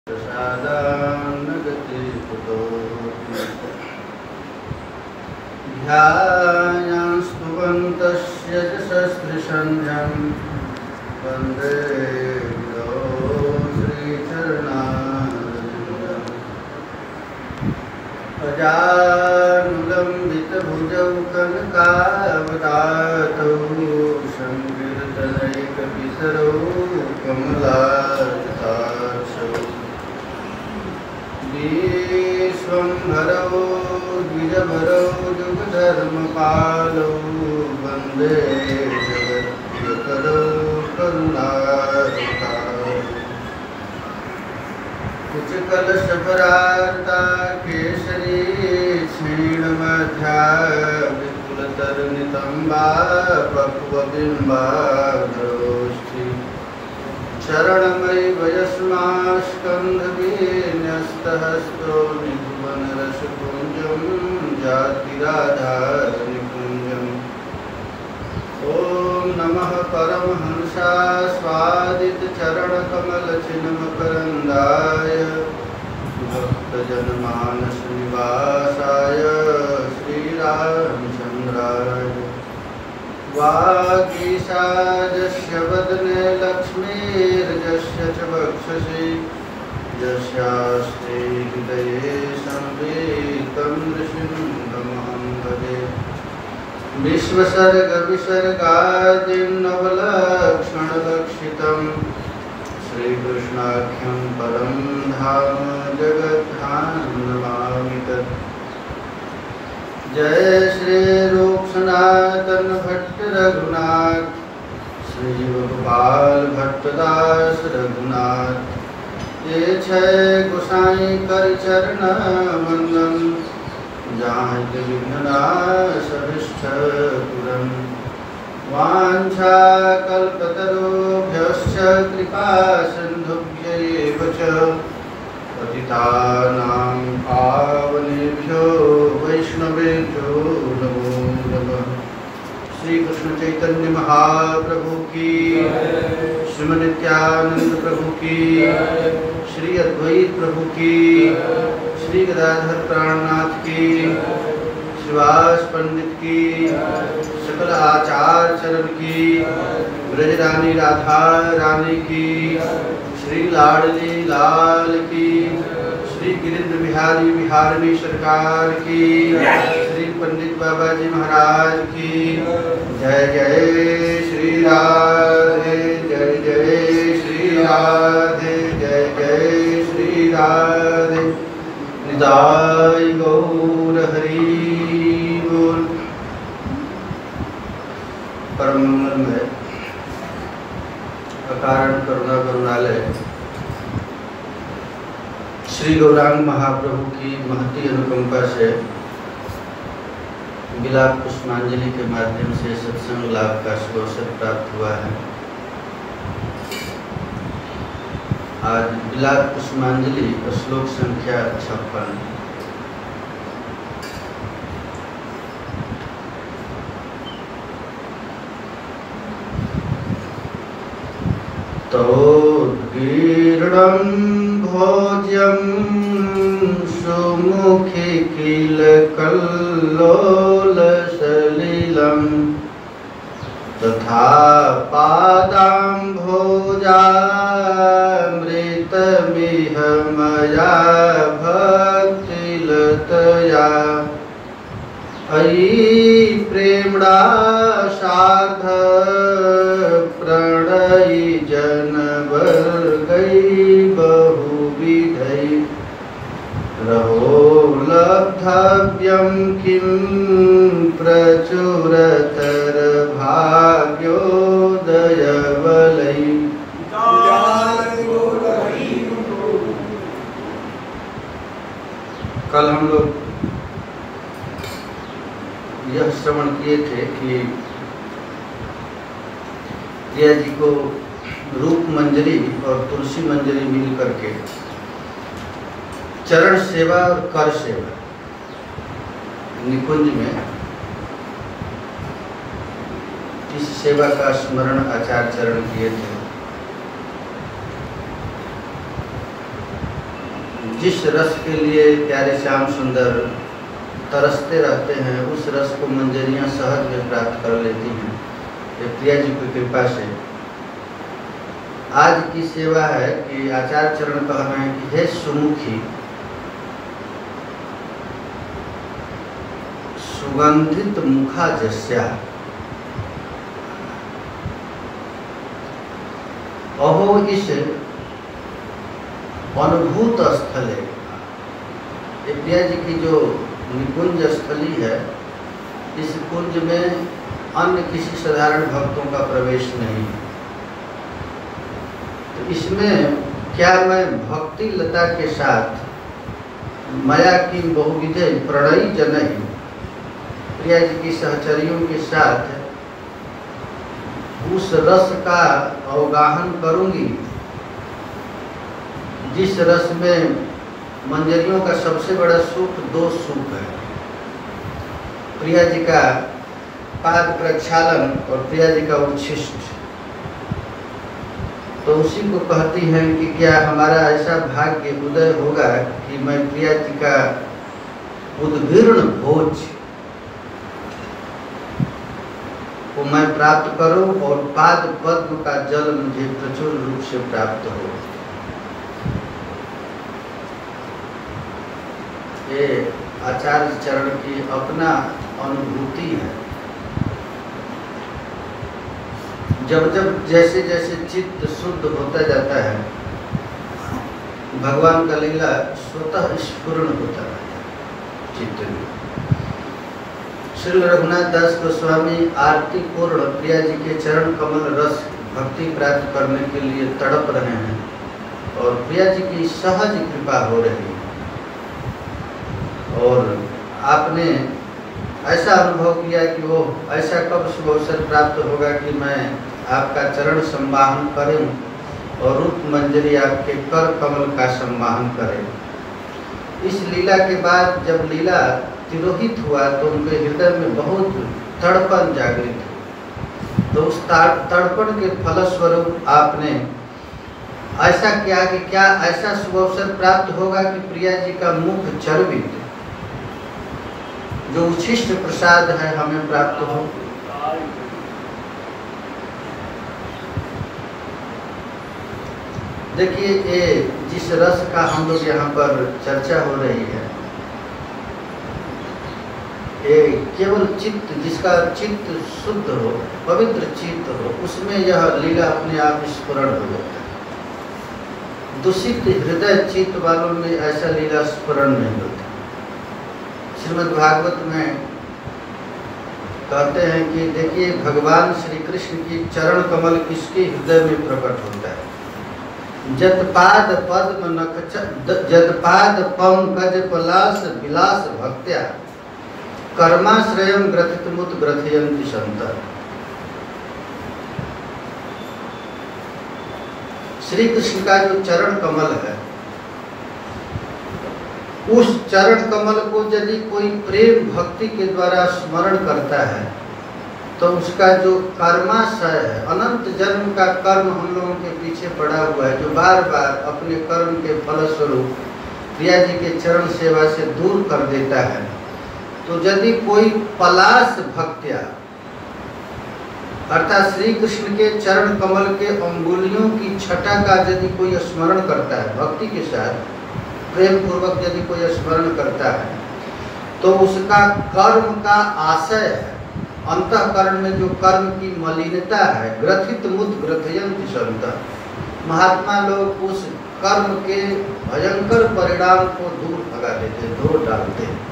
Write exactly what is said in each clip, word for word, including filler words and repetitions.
प्रसादान्नगति कुतोऽपि ध्यायान् स्तुवन्तस्य यशस्त्रिसन्ध्यं वन्दे गुरो श्रीचरणारविन्दम् अजानुलम्बितभुजौ कनकावदातौ संकीर्तनैकपितरौ कमलायताक्षौ विश्वम्भरौ द्विजभरौ जुगधर्मपालौ वन्दे जगत्प्रियकरौ करुणावतारौ कुचकलशभरार्ता केसरी क्षीणमध्या विपुलतरनितम्बा पक्वबिम्बाधरोष्ठी चरणमयि वयस्मास्कन्धविन्यस्तहस्तो निभुवनरसपुञ्जं जातिराधारनिकुञ्जम् ॐ नमः परमहंसास्वादितचरणकमलचिन्मकरन्दाय भक्तजनमानसनिवासाय श्रीरामचन्द्राय वागीशाजस्य वदने लक्ष्मीर्यस्य च वक्षसि यस्यास्ते हृदये संवेदितं नृसिंहमहं भजे विश्वसर्गविसर्गादिर्नवलक्षणलक्षितं श्रीकृष्णाख्यं परं धाम जगद्धामनमामि तत् जय श्री रूप सनातन भट्ट रघुनाथ श्री गोपाल भट्टदास रघुनाथ ये छय गोसाई कर चरण वंदन जहाँ विघ्नाश अभिष्ट पुरं वाञ्छा कल्पतरुभ्यश्च कृपा सिन्धुभ्यैव च पतितानां पावनेभ्यो वैष्णवेभ्यो नमो नमः। श्री कृष्ण चैतन्य महाप्रभु की, श्रीमद् नित्यानंद प्रभु की, श्री अद्वैत प्रभु की, श्री गदाधर प्राणनाथ की, श्रीवास पंडित की, सकल आचार्य चरण की, ब्रजरानी राधा रानी की, श्री लाडली लाल की, श्री गिरिंद्र बिहारी बिहारिणी सरकार की, श्री पंडित बाबा जी महाराज की। जय जय श्री राधे, जय जय श्री राधे, जय जय श्री राधे। निताय गौर हरि बोल। परम मंगलमय अकारण करुणा करुणालय श्री गौरांग महाप्रभु की महती अनुकंपा से बिलाप पुष्पांजलि के माध्यम से सत्संग लाभ का अवसर प्राप्त हुआ है। आज बिलाप पुष्पांजलि श्लोक संख्या छप्पन। तोद्गीर्णं भोज्यं सुमुखी किल कल्लोलसलिलं तथा पादाम्भोजामृतमिह मया भक्तिलतया अयि प्रेम्णा सार्ध प्रणयि जनवर्गै बहुविधै रहो लब्धव्यं किं प्रचुरतर भाग्योदयवलै। कल हम लोग यह श्रवण किए थे कि प्रिया जी को रूप मंजरी और तुलसी मंजरी मिल करके चरण सेवा और कर सेवा निकुंज में इस सेवा का स्मरण आचार्य चरण किए थे। जिस रस के लिए प्यारे श्याम सुंदर तरसते रहते हैं, उस रस को मंजरियाँ सहज में प्राप्त कर लेती हैं ये प्रिया जी की कृपा से। आज की सेवा है कि आचार्य चरण कह रहे हैं कि हे सुमुखी, सुगंधित मुखा जस्या, अहो इस अनुभूत स्थले। ये प्रिया जी की जो निकुंज स्थली है, इस कुंज में अन्य किसी साधारण भक्तों का प्रवेश नहीं है। तो इसमें क्या मैं भक्ति लता के साथ माया की बहुविधे प्रणयी जनही प्रिया जी की सहचरियों के साथ उस रस का अवगाहन करूंगी जिस रस में मंजरियों का सबसे बड़ा सुख दो सुख है, प्रिया जी का पाद प्रक्षालन और प्रिया जी का उच्छिष्ट। तो उसी को कहती हैं कि क्या हमारा ऐसा भाग्य उदय होगा कि मैं प्रिया जी का उद्गीर्ण भोज को मैं प्राप्त करूं और पाद पद्म का जल मुझे प्रचुर रूप से प्राप्त हो। ये आचार्य चरण की अपना अनुभूति है। जब जब जैसे जैसे चित्त शुद्ध होता जाता है, भगवान का लीला स्वतः स्फुरण होता है चित्त में। श्री रघुनाथ दास गोस्वामी आरती पूर्ण प्रिया जी के चरण कमल रस भक्ति प्राप्त करने के लिए तड़प रहे हैं और प्रिया जी की सहज कृपा हो रही है। और आपने ऐसा अनुभव किया कि वो ऐसा कब शुभ अवसर प्राप्त होगा कि मैं आपका चरण सम्माहन करूं और रूप मंजरी आपके कर कमल का सम्माहन करें। इस लीला के बाद जब लीला तिरोहित हुआ तो उनके हृदय में बहुत तड़पन जागृत हुई। तो उस तड़पन के फलस्वरूप आपने ऐसा किया कि क्या ऐसा शुभ अवसर प्राप्त होगा कि प्रिया जी का मुख चर्वित जो उच्छिष्ट प्रसाद है हमें प्राप्त हो। देखिए, ये जिस रस का हम लोग यहाँ पर चर्चा हो रही है, ये केवल चित्त जिसका चित्त शुद्ध हो, पवित्र चित्त हो, उसमें यह लीला अपने आप स्फुरण हो जाता है। दूषित हृदय चित्त वालों में ऐसा लीला स्फुरण नहीं होता। श्रीमद् भागवत में कहते हैं कि देखिए, भगवान श्री कृष्ण की चरण कमल किसके हृदय में प्रकट होता है। जतपाद पद्म नख जतपाद पंकज पलास विलास भक्त्या कर्माश्रयम ग्रथित मुत ग्रथयन्ति संत। श्री कृष्ण का जो चरण कमल है, उस चरण कमल को यदि कोई प्रेम भक्ति के द्वारा स्मरण करता है तो उसका जो कर्माशय है, अनंत जन्म का कर्म हम लोगों के पीछे पड़ा हुआ है, जो बार बार अपने कर्म के फलस्वरूप प्रिया जी के चरण सेवा से दूर कर देता है। तो यदि कोई पलाश भक्त्या अर्थात श्री कृष्ण के चरण कमल के अंगुलियों की छटा का यदि कोई स्मरण करता है, भक्ति के साथ प्रेम पूर्वक यदि कोई स्मरण करता है, तो उसका कर्म का आशय है, अंतःकरण में जो कर्म की मलिनता है, ग्रथित मुत ग्रथयन्ति संत। महात्मा लोग उस कर्म के भयंकर परिणाम को दूर भगा देते, दूर डालते हैं।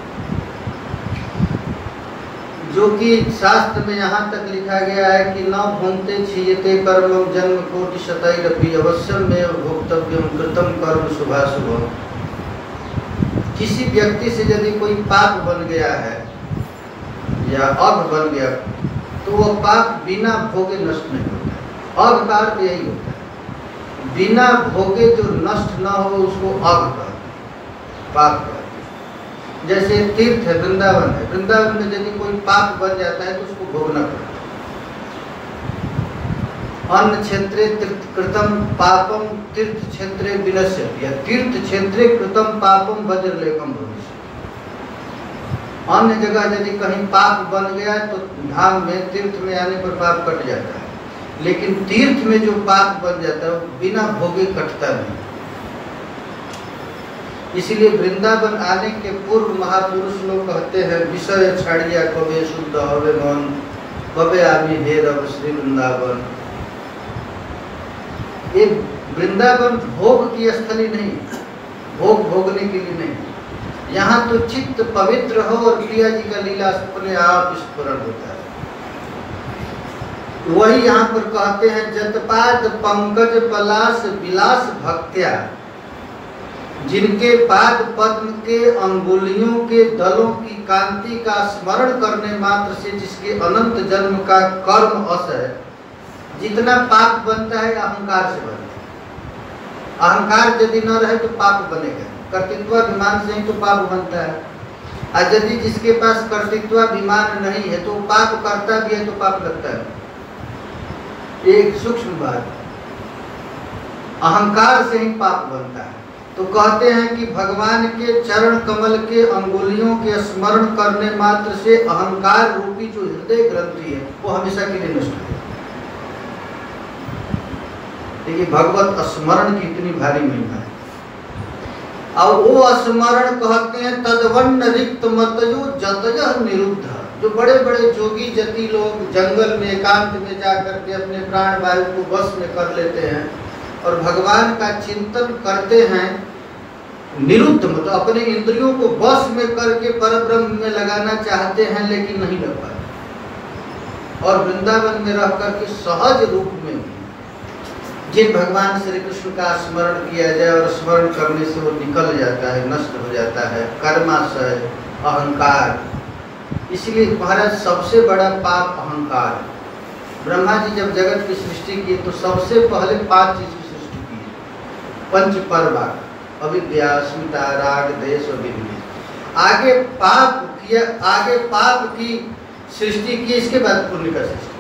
जो कि शास्त्र में यहाँ तक लिखा गया है कि न भूमते क्षीयते कर्मं जन्म कोटि शतैरपि अवश्यम में भोक्तव्यम कृतम कर्म शुभाशुभम। किसी व्यक्ति से यदि कोई पाप बन गया है या अघ बन गया, तो वह पाप बिना भोगे नष्ट नहीं होता है। अघ का अर्थ यही होता है, बिना भोगे जो नष्ट न हो उसको अघ कहते हैं, पाप कहते हैं। जैसे तीर्थ है, वृंदावन है, वृंदावन में यदि कोई पाप बन जाता है तो उसको भोगना पड़ता है। अन्य क्षेत्रे कृतम पापम तीर्थ क्षेत्रे विनश्यति, या तीर्थ क्षेत्रे कृतम पापम वज्रलेखम भविष्यति। अन्य जगह यदि कहीं पाप बन गया तो धाम में तीर्थ में आने पर पाप कट जाता है, लेकिन तीर्थ में जो पाप बन जाता है वो बिना भोगे कटता नहीं। इसलिए वृंदावन आने के पूर्व महापुरुष लोग कहते हैं विषय छाड़िया कबे शुद्ध हवे मन, कबे आमी हे रब श्री वृंदावन। ये वृंदावन भोग की स्थली नहीं, भोग भोगने के लिए नहीं। यहाँ तो चित्त पवित्र हो और प्रिया जी का लीला अपने आप स्फुरण होता है। वही यहाँ पर कहते हैं जतपाद पंकज पलाश विलास भक्त्या, जिनके पाद पद्म के अंगुलियों के दलों की कांति का स्मरण करने मात्र से जिसके अनंत जन्म का कर्म अस है। जितना पाप बनता है अहंकार से बनता है। अहंकार यदि न रहे तो पाप बनेगा, कर्तृत्वाभिमान से ही तो पाप बनता है। और यदि जिसके पास कर्तृत्वाभिमान नहीं है तो पाप करता भी है तो पाप लगता है। एक सूक्ष्म बात, अहंकार से ही पाप बनता है। तो कहते हैं कि भगवान के चरण कमल के अंगुलियों के स्मरण करने मात्र से अहंकार रूपी जो हृदय ग्रंथि है वो हमेशा के लिए नष्ट है। देखिए भगवत स्मरण की इतनी भारी महिमा है। और वो स्मरण कहते हैं तदवन्न रिक्त मतयो जतयः निरुद्ध। जो बड़े बड़े जोगी जति लोग जंगल में एकांत में जाकर के अपने प्राण वायु को बस में कर लेते हैं और भगवान का चिंतन करते हैं निरुद्ध, मतलब अपने इंद्रियों को बस में करके परब्रह्म में लगाना चाहते हैं लेकिन नहीं लग पाते। और वृंदावन में रह करके सहज रूप में जिन भगवान श्री कृष्ण का स्मरण किया जाए और स्मरण करने से वो निकल जाता है, नष्ट हो जाता है कर्माशय अहंकार। इसलिए महाराज सबसे बड़ा पाप अहंकार। ब्रह्मा जी जब जगत की सृष्टि की तो सबसे पहले पांच चीज की सृष्टि की, पंच पर्वा, अविद्या, अस्मिता, राग, देश और विनिवेश। आगे पाप किया, आगे पाप की सृष्टि की, इसके बाद पुण्य का सृष्टि।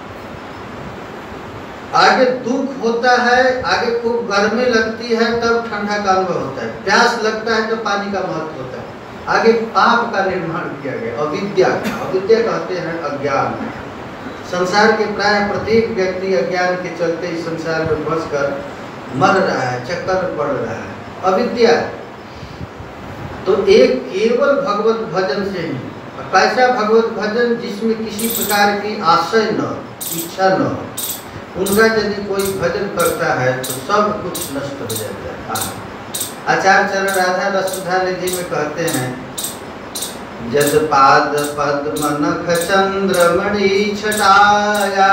आगे दुख होता है, आगे खूब गर्मी लगती है तब ठंडा का अनुभव होता है, प्यास लगता है तो पानी का महत्व होता है। आगे पाप का निर्माण किया गया, अविद्या का। अविद्या कहते हैं अज्ञान। संसार के प्राय प्रत्येक व्यक्ति अज्ञान के चलते इस संसार में फंस कर मर रहा है, चक्कर में पड़ रहा है, अविद्या। तो एक केवल भगवत भजन से ही, कैसा भगवत भजन जिसमें किसी प्रकार की आशय न, इच्छा न, उनका यदि कोई भजन करता है तो सब कुछ नष्ट हो जाता है। आचार्य चरण राधा रसुधा निधि में कहते हैं जद पाद पद्म नख चंद्रमणि छटाया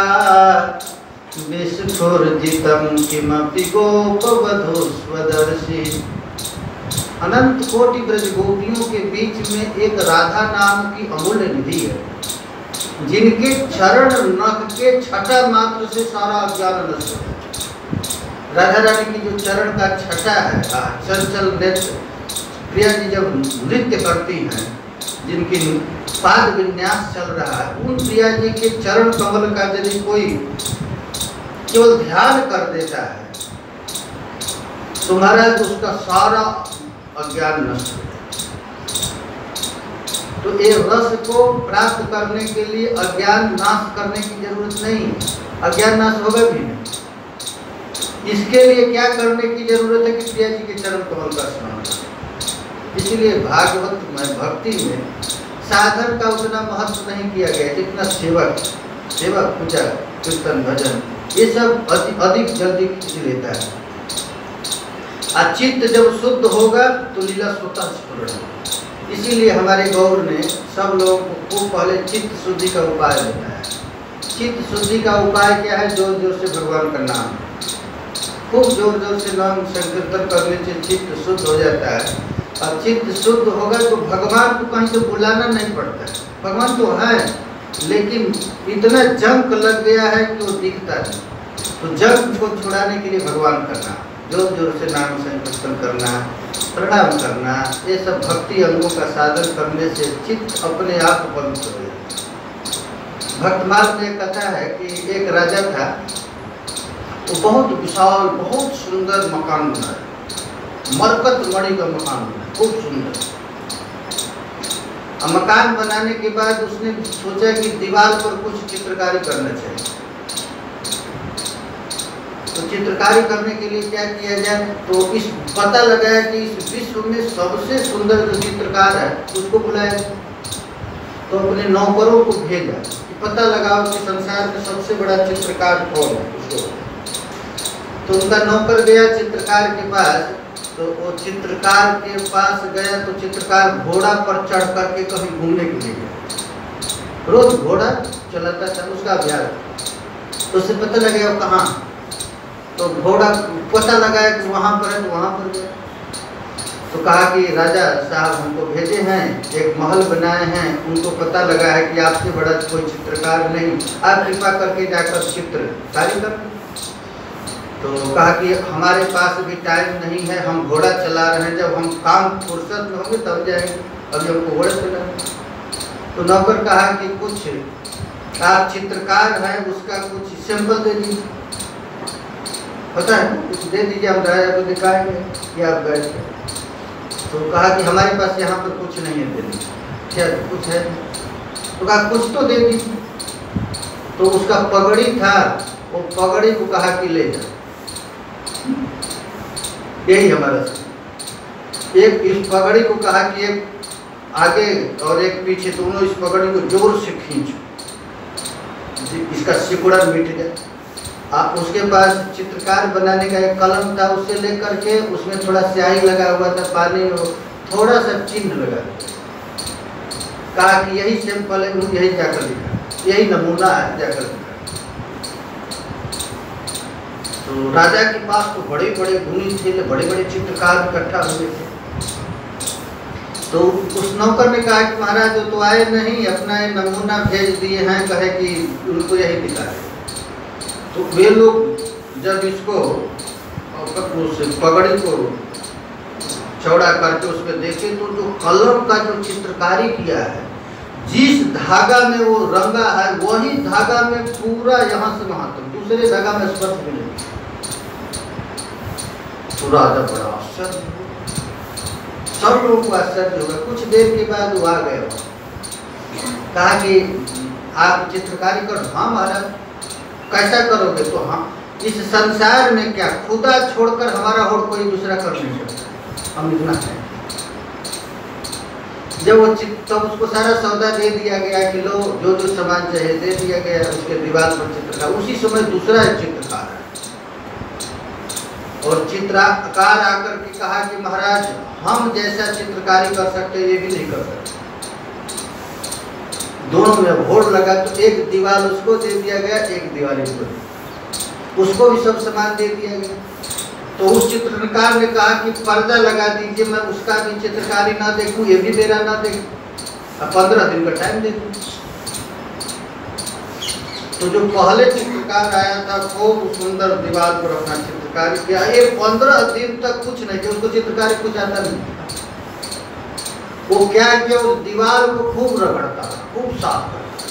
विस्फुरजितम किमपि गोपवधू स्वदर्शी। अनंत कोटि ब्रज गोपियों के बीच में एक राधा नाम की अमूल्य निधि है, जिनके चरण नख के छटा मात्र से सारा अज्ञान नष्ट हो जाता। राधा रानी की जो चरण का छटा है, चंचल नृत्य, प्रिया जी जब नृत्य करती हैं, जिनकी पाद विन्यास चल रहा है, उन प्रिया जी के चरण कमल का यदि कोई केवल ध्यान कर देता है तो महाराज उसका सारा अज्ञान नष्ट हो जाता। तो ये रस को प्राप्त करने के लिए अज्ञान नाश करने की जरूरत नहीं, अज्ञान नाश होगा भी नहीं। इसके लिए क्या करने की जरूरत है कि प्रिया जी के चरण कमल का स्मरण करें। इसलिए भागवत में भक्ति में साधन का उतना महत्व नहीं किया गया जितना सेवक सेवक पूजा कीर्तन भजन ये सब अधिक जल्दी खींच लेता है। और चित्त जब शुद्ध होगा तो लीला स्वतः स्फुरण होगा। इसीलिए हमारे गौर ने सब लोगों को खूब पहले चित्त शुद्धि का उपाय बताया। चित्त शुद्धि का उपाय क्या है? जोर जोर से भगवान का नाम, खूब जोर जोर से नाम संकीर्तन करने से चित्त शुद्ध हो जाता है। और चित्त शुद्ध होगा तो भगवान को कहीं तो बुलाना नहीं पड़ता है। भगवान तो है लेकिन इतना जंक लग गया है कि वो दिखता नहीं। तो जंक को छुड़ाने के लिए भगवान का नाम, जोर जोर से नाम संकीर्तन करना, प्रणाम करना, ये सब भक्ति अंगों का साधन करने से चित्त अपने आप पवित्र हो जाता है। भक्तमाल में कथा है कि एक राजा था, वो बहुत विशाल बहुत सुंदर मकान बना है, मरकत मणि का मकान बना है, खूब सुंदर। अब मकान बनाने के बाद उसने सोचा कि दीवार पर कुछ चित्रकारी करना चाहिए। तो चित्रकारी करने के लिए क्या किया जाए, तो इस पता लगाया कि इस विश्व में सबसे सुंदर जो चित्रकार है उसको बुलाया। तो अपने नौकरों को भेजा कि पता लगाओ कि संसार में सबसे बड़ा चित्रकार कौन है उसको। तो उनका नौकर गया चित्रकार के पास। तो वो चित्रकार के पास गया तो चित्रकार घोड़ा पर चढ़ करके कहीं घूमने के लिए गया। रोज घोड़ा चलाता था, उसका अभ्यास। तो उसे पता लगा वो कहाँ, तो घोड़ा पता लगाया कि वहाँ पर है, तो वहाँ पर गया। तो कहा कि राजा साहब हमको भेजे हैं, एक महल बनाए हैं, उनको पता लगा है कि आपसे बड़ा कोई चित्रकार नहीं, आप कृपा करके जाकर चित्रकारी कर। तो कहा कि हमारे पास भी टाइम नहीं है, हम घोड़ा चला रहे हैं, जब हम काम फुर्सत में होंगे तब जाएंगे, अभी हमको घोड़ा चला। तो नौकर कहा कि कुछ आप चित्रकार हैं उसका कुछ सैंपल दे दीजिए, पता है कुछ दे दीजिए, हम राजा को दिखाएंगे कि आप गए थे। तो कहा कि हमारे पास यहाँ पर कुछ नहीं है देने। क्या कुछ है? तो कहा कुछ तो दे दीजिए। तो उसका पगड़ी था, वो पगड़ी को कहा कि ले जा। यही हमारा एक इस पगड़ी को कहा कि एक आगे और एक पीछे, दोनों इस पगड़ी को जोर से खींचो, इसका सिकुड़ा मिट जाए। आप उसके पास चित्रकार बनाने का एक कलम था, उससे लेकर के उसमें थोड़ा स्याही लगा हुआ था, पानी में थोड़ा सा चिन्ह लगा। कहा कि यही सैंपल है, यही जाकर लिखा, यही नमूना है, जाकर लिखा। तो राजा के पास तो बड़े बड़े गुणी थे, बड़े बड़े चित्रकार इकट्ठा हुए थे। तो उस नौकर ने कहा कि महाराज जो तो आए नहीं, अपना ये नमूना भेज दिए हैं, कहे कि उनको यही दिखाए। तो वे लोग जब इसको उस पगड़ी को चौड़ा करके उसमें देखे, तो जो कलम का जो चित्रकारी किया है, जिस धागा में वो रंगा है वही धागा में पूरा यहाँ से वहां तक, दूसरे धागा में स्पर्श भी नहीं। तो राजा बड़ा आश्चर्य, सब लोगों को आश्चर्य होगा। कुछ देर के बाद वो आ गए, कहा कि आप चित्रकारी करो। हाँ महाराज, कैसा करोगे? तो हाँ, इस संसार में क्या खुदा छोड़कर हमारा और कोई दूसरा कर नहीं सकता, हम इतना है। जब वो तब उसको सारा सौदा दे दिया गया कि लो जो जो सामान चाहिए दे दिया गया, उसके दीवार पर चित्रकार। उसी समय दूसरा चित्रकार है, और चित्रकार आकर के कहा कि महाराज हम जैसा चित्रकारी कर सकते ये भी नहीं कर सकते। दोनों में होड़ लगा, तो एक दीवार उसको दे दिया गया, एक दीवार इसको, उसको भी सब सामान दे दिया गया। तो उस चित्रकार ने कहा कि पर्दा लगा दीजिए, मैं उसका भी चित्रकारी ना देखूं, ये भी मेरा ना देखूं, अब पंद्रह दिन का टाइम दे दूं। तो जो पहले चित्रकार आया था खूब सुंदर दीवार पर अपना चित्रकारी किया, ये पंद्रह दिन तक कुछ नहीं किया, उसको चित्रकारी कुछ आता नहीं। वो क्या किया, उस दीवार को खूब रगड़ता, खूब साफ करता।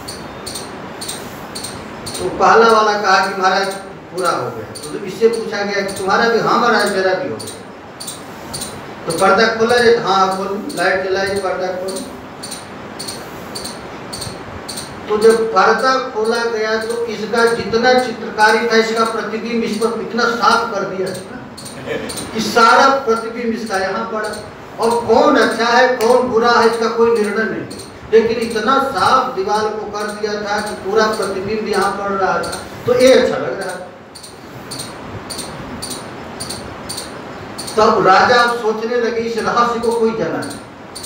तो पहला वाला कहा कि महाराज पूरा हो गया। तो इससे पूछा गया कि तुम्हारा भी? हाँ महाराज मेरा भी हो गया। तो पर्दा खोला जाए, हाँ खोल, लाइट जलाई, पर्दा खोल। तो जब पर्दा खोला गया तो इसका जितना चित्रकारी था, इसका प्रतिबिंब इस पर इतना साफ कर दिया कि सारा प्रतिबिंब इसका यहाँ पड़ा, और कौन अच्छा है कौन बुरा है इसका कोई निर्णय नहीं। लेकिन इतना साफ दीवार को कर दिया था कि पूरा प्रतिबिंब यहाँ पड़ रहा था, तो ये अच्छा लग रहा था। तब राजा सोचने लगे इस रहस्य को कोई जाना नहीं।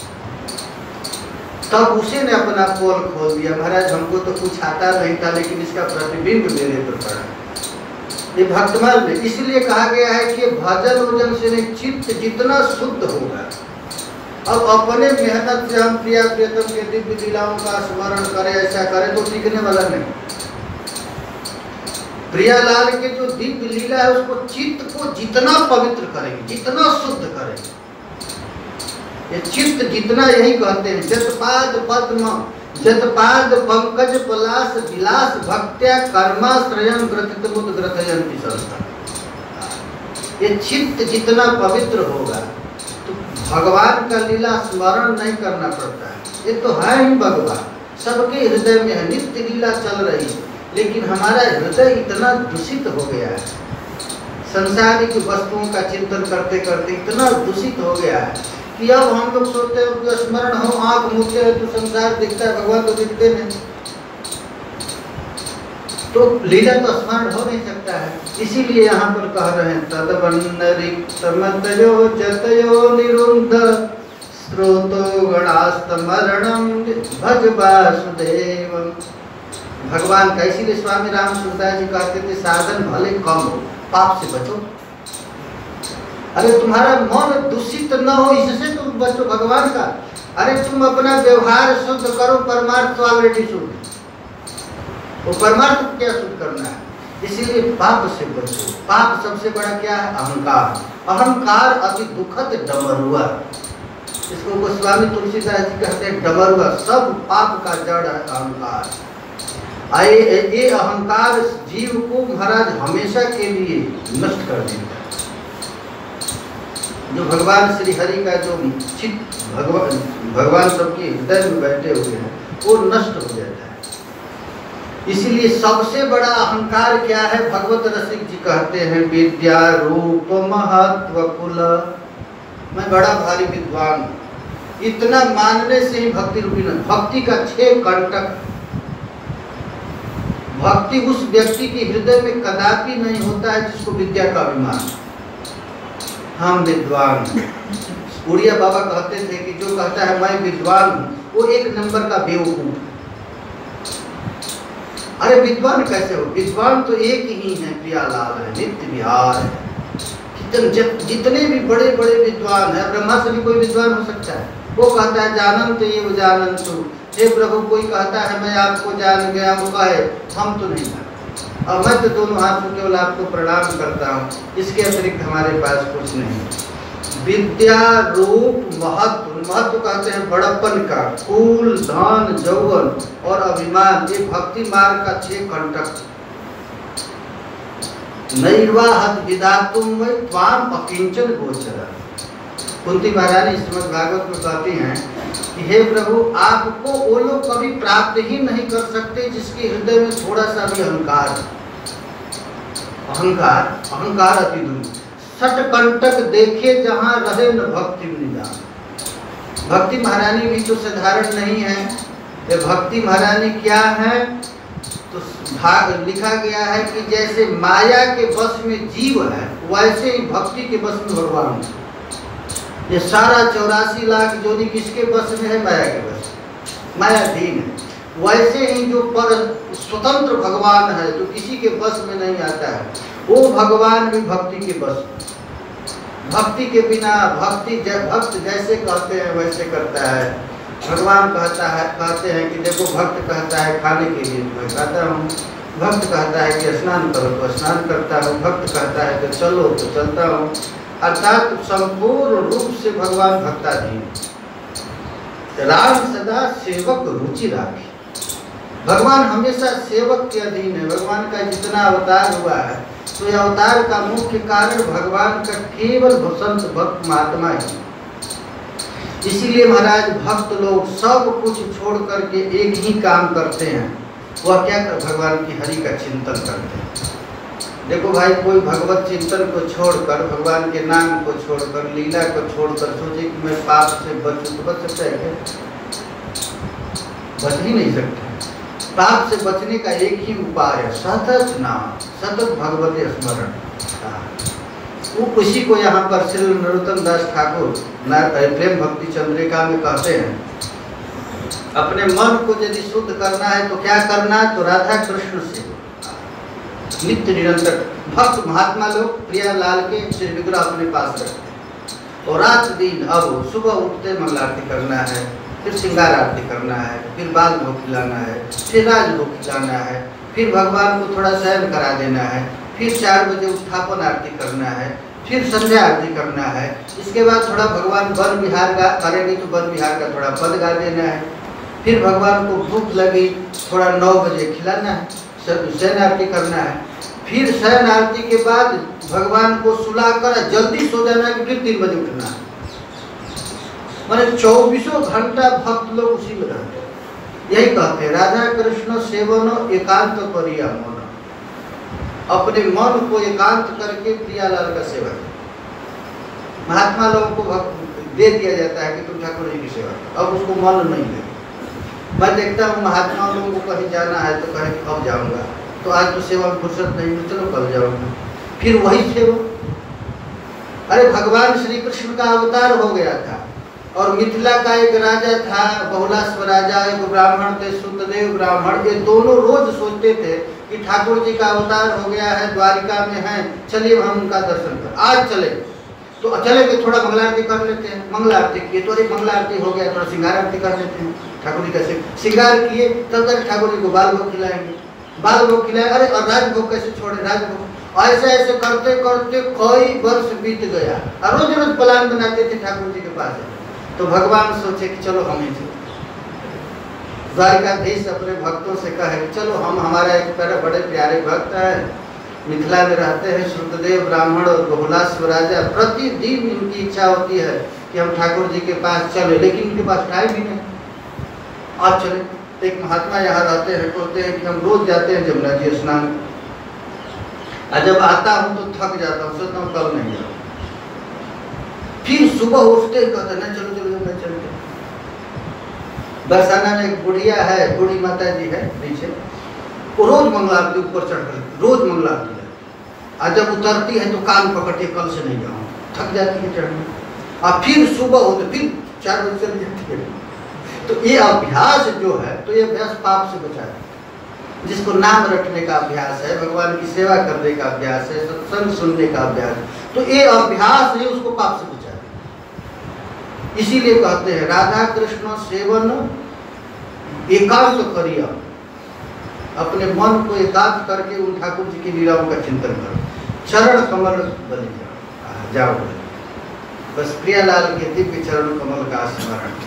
तब उसी ने अपना पोल खोल दिया, महाराज हमको तो कुछ आता नहीं था, लेकिन इसका प्रतिबिंब मेरे पर पड़ा। ये भक्तमाल में इसलिए कहा गया है कि भजन उजन से नहीं, चित्त जितना शुद्ध होगा। अब अपने मेहनत से हम प्रिया प्रियतम के दिव्य लीलाओं का स्मरण करें, ऐसा करें तो टिकने वाला नहीं। प्रियालाल के जो दिव्य लीला है उसको चित्त को जितना पवित्र करेंगे, जितना शुद्ध करेंगे, ये चित्त जितना, यही कहते हैं जतपाद पद्म जतपाद पंकज पलास विलास भक्त्या कर्माश्रयम ग्रथित मुद ग्रथयंति संस्था। ये चित्त जितना पवित्र होगा तो भगवान का लीला स्मरण नहीं करना पड़ता है। ये तो है ही भगवान, सबके हृदय में है, नित्य लीला चल रही है, लेकिन हमारा हृदय इतना दूषित हो गया है, संसारिक वस्तुओं का चिंतन करते करते इतना दूषित हो गया है कि अब हम लोग सोचते हैं कि स्मरण हो, आंख मूंदते हैं तो संसार दिखता है, भगवान तो दिखते नहीं, तो लीला तो स्मरण हो नहीं सकता है। इसीलिए यहाँ पर कह रहे हैं तदवन्नरिक्तमतयो जतयो निरुन्ध स्रोतो गणास्तमरणं भज वासुदेवं। भगवान का, इसीलिए स्वामी राम सूरदास जी कहते थे साधन भले कम हो, पाप से बचो। अरे तुम्हारा मन दूषित न हो इससे तुम बचो भगवान का। अरे तुम अपना व्यवहार शुद्ध करो, परमार्थ तो ऑलरेडी शुद्ध, वो परमार्थ क्या शुद्ध करना है, इसीलिए पाप से बचो। पाप सबसे बड़ा क्या है? अहंकार। अहंकार अति दुखद डमरुआ, इसको गोस्वामी तुलसीदास जी कहते हैं डमरुआ। सब पाप का जड़ है अहंकार। आए ये अहंकार जीव को महाराज हमेशा के लिए नष्ट कर देता है। जो भगवान श्री हरि का जो चित्त भगवान भगवान सबके हृदय में बैठे हुए हैं वो नष्ट हो जाता है। इसीलिए सबसे बड़ा अहंकार क्या है? भगवत रसिक जी कहते हैं विद्या रूप महत्व कुल, मैं बड़ा भारी विद्वान हूँ, इतना मानने से ही भक्ति रूपी न। भक्ति का छह कंटक, भक्ति उस व्यक्ति के हृदय में कदापि नहीं होता है जिसको विद्या का अभिमान। हम विद्वान, उड़िया बाबा कहते थे कि जो कहता है मैं विद्वान हूँ वो एक नंबर का बेवकूफ। अरे विद्वान कैसे हो? विद्वान तो एक ही है, प्रियालाल है, नित्य विहार है। जितने भी बड़े बड़े विद्वान है, ब्रह्मा से भी कोई विद्वान हो सकता है, वो कहता है जानंत ये जानंतु, हे प्रभु कोई कहता है मैं आपको जान गया, वो कहे हम तो नहीं जानते, और मैं तो दोनों हाथ में केवल आपको प्रणाम करता हूँ, इसके अतिरिक्त हमारे पास कुछ नहीं। विद्या रूप महत्व, महत्व कहते हैं बड़प्पन का, कुल धन जौवन और अभिमान, ये भक्ति मार्ग का छह कंटक। नैर्वाहत विधातुम वै त्वाम अकिंचन गोचर। कुंती महारानी श्रीमद् भागवत में कहती हैं कि हे प्रभु आपको वो लोग कभी प्राप्त ही नहीं कर सकते जिसके हृदय में थोड़ा सा भी अहंकार है। अहंकार अहंकार अति दूर। सट कंटक देखे जहाँ रहे न भक्ति निदान। भक्ति महारानी भी तो साधारण नहीं है। ये भक्ति महारानी क्या है? तो भाग लिखा गया है कि जैसे माया के बस में जीव है वैसे ही भक्ति के बस में भगवान है। ये सारा चौरासी लाख जोनी किसके बस में है? माया के बस, मायाधीन है। वैसे ही जो पर स्वतंत्र भगवान है जो किसी के बस में नहीं आता है, वो भगवान भी भक्ति के बस में। भक्ति के बिना भक्ति भक्त जैसे कहते हैं वैसे करता है। भगवान कहता है कहते हैं कि देखो भक्त कहता है खाने के लिए मैं खाता हूँ, भक्त कहता है कि स्नान करो तो स्नान करता हूँ, भक्त कहता है कि चलो तो चलता हूँ। अर्थात संपूर्ण रूप से भगवान भक्ताधीन। राम सदा सेवक रुचि राखे। भगवान हमेशा सेवक के अधीन है। भगवान का जितना अवतार हुआ है तो यह अवतार का मुख्य कारण भगवान का केवल संत भक्त महात्मा ही। इसीलिए महाराज भक्त लोग सब कुछ छोड़ करके एक ही काम करते हैं। वह क्या कर? भगवान की हरि का चिंतन करते हैं। देखो भाई, कोई भगवत चिंतन को छोड़कर, भगवान के नाम को छोड़कर, लीला को छोड़कर सोचे कि मैं पाप से बचूं, तो बच सकता है क्या? बच ही नहीं सकता। पाप से बचने का एक ही उपाय है, सतत नाम, सतत भगवती स्मरण। वो उसी को यहाँ पर श्री नरोत्तम दास ठाकुर प्रेम भक्ति चंद्रिका में कहते हैं, अपने मन को यदि शुद्ध करना है तो क्या करना है? तो राधा कृष्ण से नित्य निरंतर भक्त महात्मा लोग प्रियालाल के श्री विग्रह अपने पास रखते हैं और रात दिन अब सुबह उठते मंगलारती करना है, फिर श्रृंगार आरती करना है, फिर बाल भोग खिलाना है, फिर राज भोग खिलाना है, फिर भगवान को थोड़ा शयन करा देना है, फिर चार बजे उत्थापन आरती करना है, फिर संध्या आरती करना है। इसके बाद थोड़ा भगवान वन विहार का करेंगे तो वन विहार का थोड़ा पद गा देना है। फिर भगवान को भूख लगी, थोड़ा नौ बजे खिलाना है, शयन आरती करना है। फिर शयन आरती के बाद भगवान को सुलाकर जल्दी सो जाना है, फिर तीन बजे उठना है। माने चौबीसों घंटा भक्त लोग उसी में रहते हैं। यही कहते हैं राधा कृष्ण सेवन एकांत करिया मन, अपने मन को एकांत करके प्रियालाल का सेवन। महात्मा लोगों को दे दिया जाता है कि तुम ठाकुर जी की सेवा, अब उसको मन नहीं लगे। मैं देखता हूँ महात्मा लोगों को कहीं जाना है तो कहें अब जाऊंगा, तो आज तो सेवा में फुर्सत नहीं, चलो कल जाऊंगा, फिर वही सेवा। अरे भगवान श्री कृष्ण का अवतार हो गया था और मिथिला का एक राजा था, बहुलाश्व राजा, एक ब्राह्मण थे सुतदेव ब्राह्मण। ये दोनों रोज सोचते थे कि ठाकुर जी का अवतार हो गया है, द्वारिका में है, चलिए हम उनका दर्शन कर, आज चले तो चले कि थोड़ा मंगला आरती कर लेते हैं। मंगला आरती किए तो अरे मंगला आरती हो गया, थोड़ा श्रृंगार आरती कर लेते हैं। ठाकुर जी कैसे श्रृंगार किए, तब तक ठाकुर जी को बाल भोग खिलाएंगे, बाल भोग खिलाए, अरे और राजभोग कैसे छोड़े, राजभोग। ऐसे ऐसे करते करते कई वर्ष बीत गया और रोज रोज प्लान बनाते थे ठाकुर जी के पास। तो भगवान सोचे कि चलो हम ही चलो। द्वारिकाधीश अपने भक्तों से कहे चलो हम, हमारा एक तरह बड़े प्यारे भक्त है, मिथिला में रहते हैं, शुद्धदेव ब्राह्मण और बहुलाश्व राजा। प्रतिदिन इनकी इच्छा होती है कि हम ठाकुर जी के पास चले, लेकिन इनके पास टाइम ही नहीं। आज चले। एक महात्मा यहाँ रहते हैं, बोलते हैं कि हम रोज जाते हैं जमुना जी स्नान, और जब आता हूँ तो थक जाता हूँ, सोचता हूँ कल नहीं जाऊँ। फिर सुबह उठते ही कहते हैं चलो चलो जमुना चलते। बरसाना में एक बुढ़िया है, बूढ़ी माता जी है पीछे, वो रोज मंगला आरती ऊपर चढ़ कर रोज मंगला आरती है, और जब उतरती है तो कान पकड़ती है कल से नहीं जाऊँ, थक जाती है चढ़ने। और फिर सुबह होते फिर चार बजे चली जाती है। तो ये अभ्यास जो है, तो ये अभ्यास पाप से बचा है। जिसको नाम रटने का अभ्यास है, भगवान की सेवा करने का अभ्यास है, सत्संग सुनने का अभ्यास, तो ये अभ्यास है उसको पाप से बचा है। इसीलिए कहते हैं राधा कृष्ण सेवन एकांत करिया, अपने मन को एकांत करके उन ठाकुर जी की लीलाओं का चिंतन करो, चरण कमल बन जाओ जाओ बस प्रियालाल के दिव्य चरण कमल का स्मरण।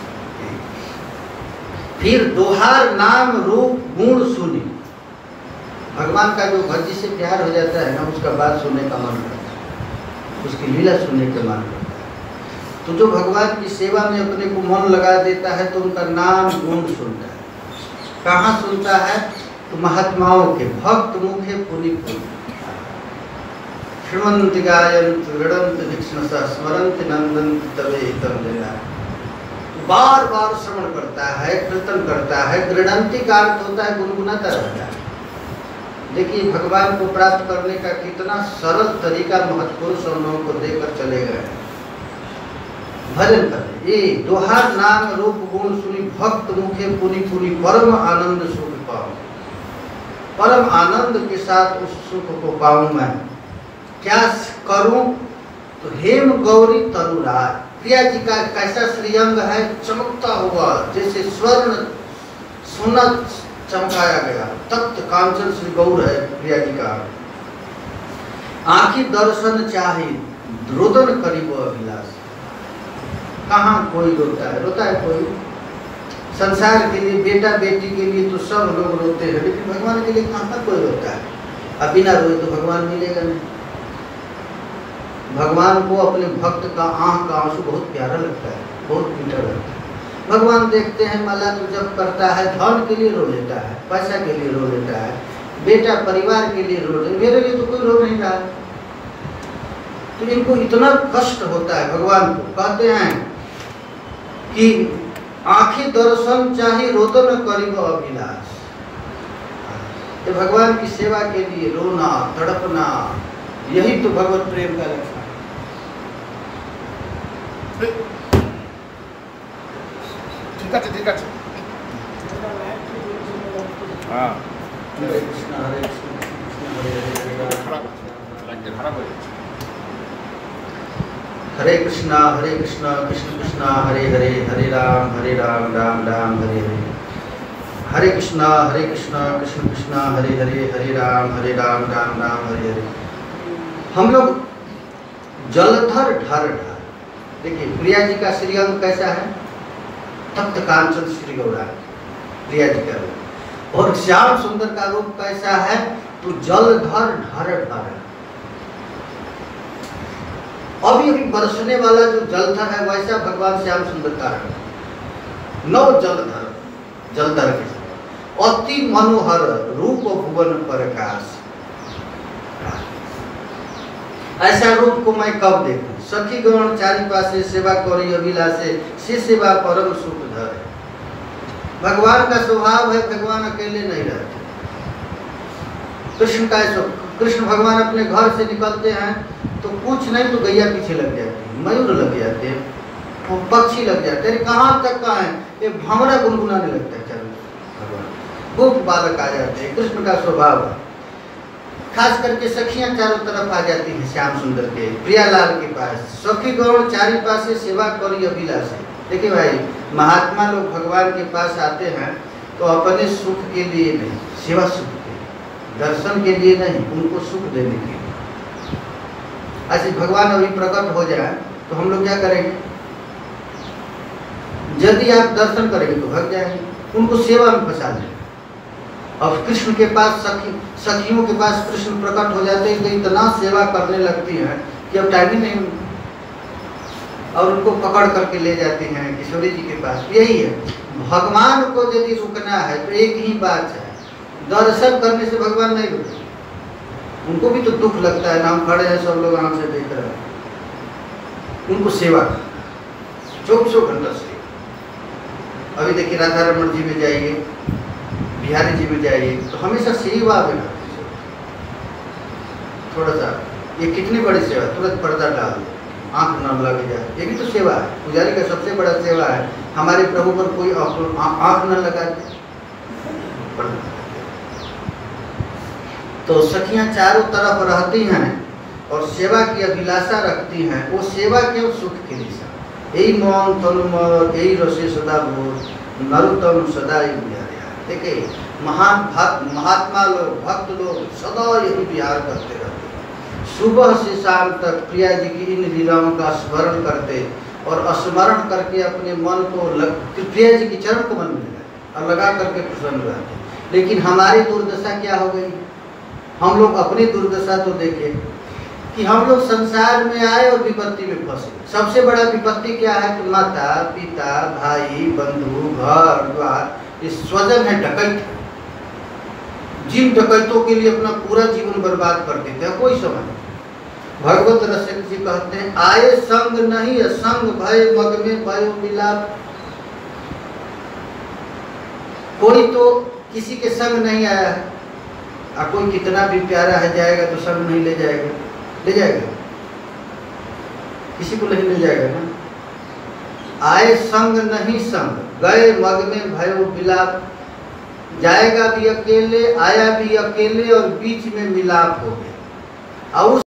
फिर दोहार नाम रूप गुण सुनी, भगवान का जो भक्ति से प्यार हो जाता है ना, उसका बात सुनने का मन करता है, उसकी लीला सुनने का मन करता है। तो जो भगवान की सेवा में अपने को मन लगा देता है तो उनका नाम गुण सुनता है। कहाँ सुनता है? तो महात्माओं के भक्त मुखे पुनि पुनि श्रीमंत गायंत गृणंत भिक्षणसा स्मरंत नंदंत तवे हितम लेना, बार बार श्रवण करता है, कीर्तन करता है। गृणंती का अर्थ होता है गुनगुनाता रहता है। देखिए भगवान को प्राप्त करने का कितना सरल तरीका महत्पुरुष हम लोगों को देकर चले गए। भजन कर ये दोहार नाम रूप गुण सुनी, भक्त मुखे पुनि पुनि परम आनंद सुख पाऊं, परम आनंद के साथ उस सुख को पाऊं। मैं क्या करूं? तो हेम गौरी तरुराय, प्रिया जी का कैसा श्रीअंग है, चमकता हुआ जैसे स्वर्ण सोना चमकाया गया, तप्त कांचन श्री गौर है प्रिया जी का। आंखी दर्शन चाहे रोदन करीब अभिलाष, कहाँ कोई रोता है? रोता है कोई? संसार के लिए, बेटा बेटी के लिए तो सब लोग रोते हैं, लेकिन भगवान के लिए कहाँ कोई रोता है? अब बिना रोए तो भगवान मिलेगा नहीं। भगवान को अपने भक्त का आंख का आंसू बहुत प्यारा लगता है, बहुत मीठा लगता है। भगवान देखते हैं माला तो जब करता है, धन के लिए रो लेता है, पैसा के लिए रो लेता है, बेटा परिवार के लिए रो लेता है, मेरे लिए तो कोई रो नहीं रहा। तो इनको इतना कष्ट होता है भगवान को। कहते हैं कि आंखी दर्शन चाहे रोदन करीब अभिलाष, तो भगवान की सेवा के लिए रोना तड़पना, यही तो भगवत प्रेम का लक्षण है। ঠিক আছে ঠিক আছে হ্যাঁ हरे कृष्णा हरे कृष्णा हरे हरे कृष्णा हरे कृष्णा कृष्ण कृष्णा हरे हरे, हरे राम हरे राम राम राम हरे हरे। हरे कृष्णा हरे कृष्णा कृष्ण कृष्णा हरे हरे, हरे राम हरे राम राम राम हरे हरे। हम लोग जलधर ढर ढर, देखिए प्रिया जी का श्रीअंग कैसा है, तप्त कांचन श्री गौरा, प्रिया जी का रूप। और श्याम सुंदर का रूप कैसा है? तो जलधर ढर ढर, अभी अभी बरसने वाला जो जलधर है वैसा भगवान श्याम सुंदर का है। नौ जलधर, जलधर के अति मनोहर रूप भुवन प्रकाश। ऐसा रूप को मैं कब देखूं? सखी गण चारि पासे सेवा करी अभिलाषे, से सेवा परम सुख धर। भगवान का स्वभाव है, भगवान अकेले नहीं रहते। कृष्ण का ऐसा, कृष्ण भगवान अपने घर से निकलते हैं तो कुछ नहीं तो गैया पीछे लग जाती है, मयूर लग जाते हैं, वो पक्षी लग जाते हैं। कहाँ तक का है? ये भंवरा गुनगुनाने लगता है चारों भगवान, खूब बालक आ जाते हैं। कृष्ण का स्वभाव है। खास करके सखियां चारों तरफ आ जाती हैं श्याम सुंदर के, प्रियालाल के पास। सखी गौड़ चारि पासे सेवा करी अभिलाषे। देखिए भाई, महात्मा लोग भगवान के पास आते हैं तो अपने सुख के लिए नहीं, सेवा सुख के, दर्शन के लिए नहीं, उनको सुख देने के लिए। ऐसे भगवान अभी प्रकट हो जाए तो हम लोग क्या करेंगे? यदि आप दर्शन करेंगे तो भाग जाएंगे, उनको सेवा में फंसा देंगे। अब कृष्ण के पास सखी सखियों के पास कृष्ण प्रकट हो जाते हैं तो इतना सेवा करने लगती हैं कि अब टाइम ही नहीं, और उनको पकड़ करके ले जाती हैं किशोरी जी के पास। यही है, भगवान को यदि रुकना है तो एक ही बात है, दर्शन करने से भगवान नहीं रुकते। उनको भी तो दुख लगता है ना, हम खड़े हैं सब लोग आंख से देख रहे हैं, उनको सेवा चौबीसों घंटा से। अभी देखिए राधा रमन जी में जाइए, बिहारी जी में जाइए तो हमेशा सेवा में थोड़ा सा, ये कितनी बड़ी सेवा, तुरंत पर्दा डाल दो, आंख न लग जाए, ये भी तो सेवा है। पुजारी का सबसे बड़ा सेवा है हमारे प्रभु पर कोई आंख न लगा दे। तो सखियां चारों तरफ रहती हैं और सेवा की अभिलाषा रखती हैं। वो सेवा क्यों? सुख की दिशा। यही मौन तनुमर, यही रसे सदा बोल, नरुतम सदा ही बिहार। देखिए महान भक्त, महात्मा लोग, भक्त लोग सदा यही विहार करते रहते, सुबह से शाम तक प्रिया जी की इन लीलाओं का स्मरण करते और स्मरण करके अपने मन को लग, प्रिया जी की चरण को मन में लगाते और लगा करके प्रसन्न रहते। लेकिन हमारी दुर्दशा क्या हो गई? हम लोग अपनी दुर्दशा तो देखें कि हम लोग संसार में आए और विपत्ति में फंसे। सबसे बड़ा विपत्ति क्या है? कि माता पिता भाई बंधु घर द्वार, ये स्वजन है, डकैत। जिन डकैतों के लिए अपना पूरा जीवन बर्बाद कर देते हैं, कोई समझ। भगवत रसिक जी कहते हैं, आए संग नहीं असंग भय मग में भयो मिलाप। कोई तो किसी के संग नहीं आया है, और कोई कितना भी प्यारा है जाएगा तो संग नहीं ले जाएगा, ले जाएगा, किसी को नहीं ले जाएगा ना। आए संग नहीं संग, गए मग में भयो मिलाप। जाएगा भी अकेले, आया भी अकेले और बीच में मिलाप हो गया। और